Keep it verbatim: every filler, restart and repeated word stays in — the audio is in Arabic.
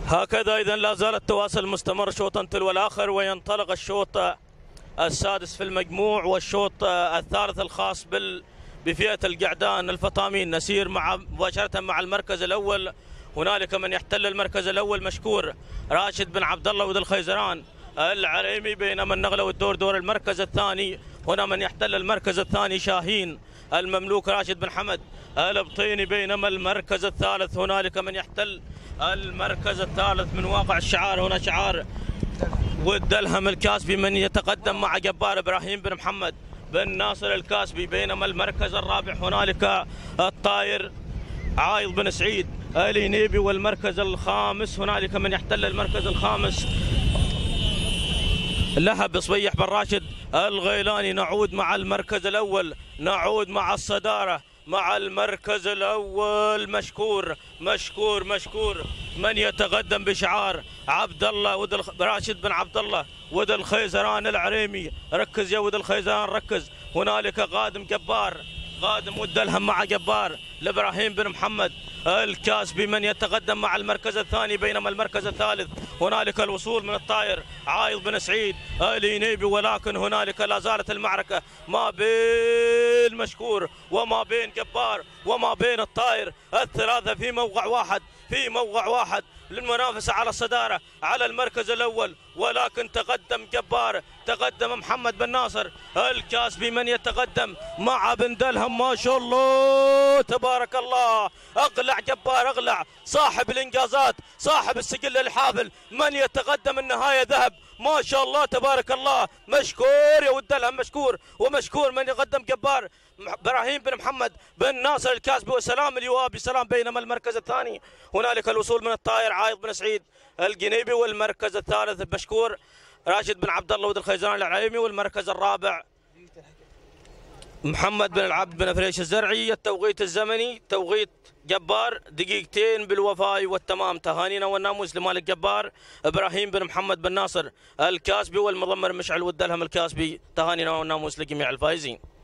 هكذا إذا لا زال التواصل مستمر شوطا تلو الآخر، وينطلق الشوط السادس في المجموع والشوط الثالث الخاص بال بفئة القعدان الفطامين. نسير مع مباشرة مع المركز الأول. هنالك من يحتل المركز الأول مشكور راشد بن عبد الله وذي الخيزران العريمي، بينما النغلة والدور دور المركز الثاني. هنا من يحتل المركز الثاني شاهين المملوك راشد بن حمد البطيني، بينما المركز الثالث هنالك من يحتل المركز الثالث من واقع الشعار. هنا شعار والدلهم الكاسبي من يتقدم مع جبار ابراهيم بن محمد بن ناصر الكاسبي، بينما المركز الرابع هنالك الطاير عايض بن سعيد الينيبي، والمركز الخامس هنالك من يحتل المركز الخامس لهب صبيح بن راشد الغيلاني. نعود مع المركز الأول، نعود مع الصدارة مع المركز الأول مشكور مشكور مشكور من يتقدم بشعار عبد الله ود راشد بن عبد الله ود الخيزران العريمي. ركز يا ود الخيزران ركز. هنالك قادم جبار قادم والدلهم مع جبار لابراهيم بن محمد الكاسبي من يتقدم مع المركز الثاني، بينما المركز الثالث هنالك الوصول من الطاير عايض بن سعيد الينيبي. ولكن هنالك لا زالت المعركة ما بين مشكور وما بين جبار وما بين الطاير، الثلاثة في موقع واحد في موقع واحد للمنافسة على الصدارة على المركز الأول. ولكن تقدم جبار، تقدم محمد بن ناصر الكاسبي من يتقدم مع بن دلهم. ما شاء الله تبارك الله، اقلع جبار اقلع، صاحب الانجازات صاحب السجل الحافل من يتقدم النهاية ذهب. ما شاء الله تبارك الله، مشكور يا ود دلهم مشكور، ومشكور من يقدم جبار ابراهيم بن محمد بن ناصر الكاسبي وسلام اليوابي سلام. بينما المركز الثاني هنالك الوصول من الطاير عايض بن سعيد الجنيبي، والمركز الثالث مشكور راشد بن عبد الله ود الخيزران العريمي، والمركز الرابع محمد بن العبد بن فريش الزرعي. التوقيت الزمني توقيت جبار دقيقتين بالوفاء والتمام. تهانينا والناموس لمالك جبار ابراهيم بن محمد بن ناصر الكاسبي والمضمر مشعل والدلهم الكاسبي. تهانينا والناموس لجميع الفائزين.